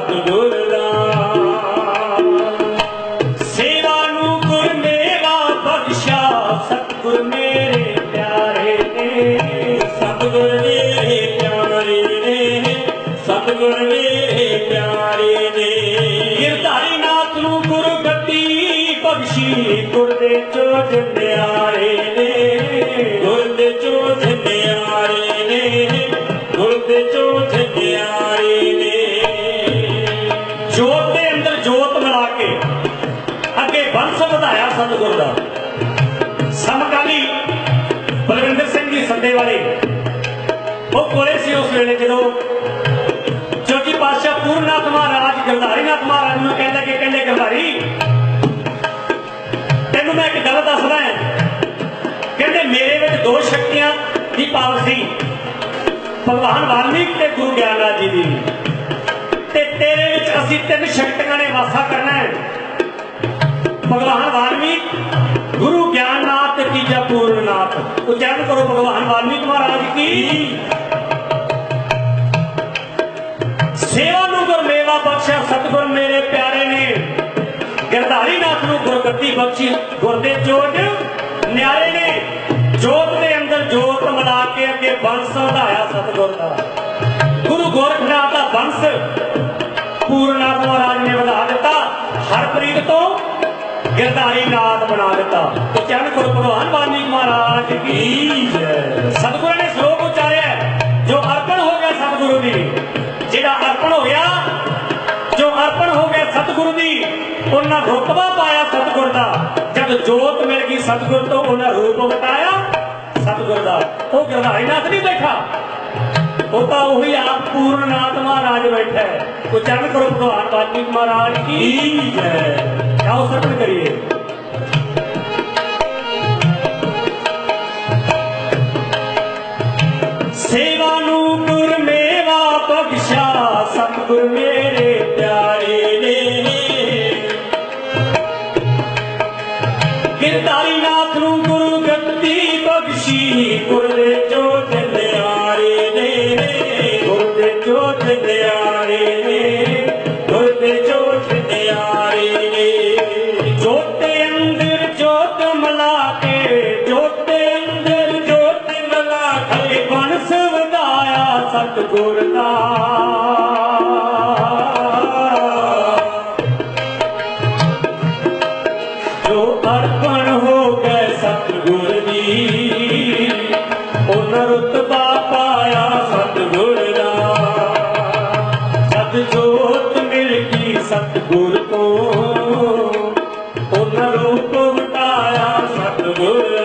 सतगुर दा। सेवा नू गुर मेवा बख्शा सतगुर मेरे प्यारे ने, सतगुर मेरे प्यारे ने, सतगुर मेरे प्यारे ने। गिरधारी नाथ नू गुरु गद्दी बख्शी गुर दे चोज न्यारे ने, गुर दे चोज न्यारे ने, गुर दे चोज न्यारे ने। जोत दे अंदर जोत मिला के अगे वंश वधाया सतगुर दा। समकाली बलविंदर सिंह जी संडे वाले वो कोले सी उस वेले जो जोगी पातशाह पूर्णनाथ महाराज गिरधारी नाथ महाराज नूं कहंदा कि कहंदे गिरधारी तेनों मैं एक गल दसदा है, कहंदे मेरे विच दो शक्तियां की पावर सी, भगवान वाल्मीकि ते गुरु ज्ञानराज जी दी, ते तेरे विच असीं तीन शक्तियां ने वासा करना है, भगवान वाल्मीकि गुरु ज्ञाननाथ ते तीजा पूर्णनाथ। उच्चारण करो भगवान वाल्मीकि महाराज की। सेवा नू गुर मेवा बख्शा सतगुर मेरे प्यारे ने, गिरधारी नाथ नू गुरगद्दी बख्शी गुर दे चोज न्यारे ने। जोत दे अंदर जोत मिला के अगे वंश वधाया सतगुर दा। गुरु गोरखनाथ दा वंश पूर्णनाथ महाराज ने वधा दिता, हरप्रीत तो गिरधारी नाथ बना दिता। तो चरण करो भगवान वाल्मीकि महाराज की जय। सतगुरु ने श्लोक उच्चारिया जो अर्पण हो गया सतगुरु दी, जिहड़ा अर्पण हो गया, जो अर्पण हो गया सतगुरु दी, उन्हें रुतबा पाया सतगुर दा। जब जोत मिल गई सतगुर तो उन्हें रूप बताया सतगुर दा। वो गिरधारी नाथ नहीं बैठा, वो तो वही आप पूर्णनाथ महाराज बैठा है। तो चरण करो भगवान वाल्मीकि महाराज की जय। आओ सत्य करिए। सेवा नू गुर मेवा बख्शा सतगुर मेरे प्यारे ने, गिरधारी नाथ नू गुरु गद्दी बख्शी गुर दे चोज न्यारे ने, गुर दे चोज न्यारे ने, गुर दे चोज न्यारे ने। जोते अंदर जोत मिला के, जोते अंदर जोत मिला के वंश वधाया सतगुर दा। जो अर्पण हो गए सतगुर दी, उन्हें रुतबा पाया सतगुर दा। जद जोत मिल गई सतगुर को, उन्हें रूप बताया सतगुर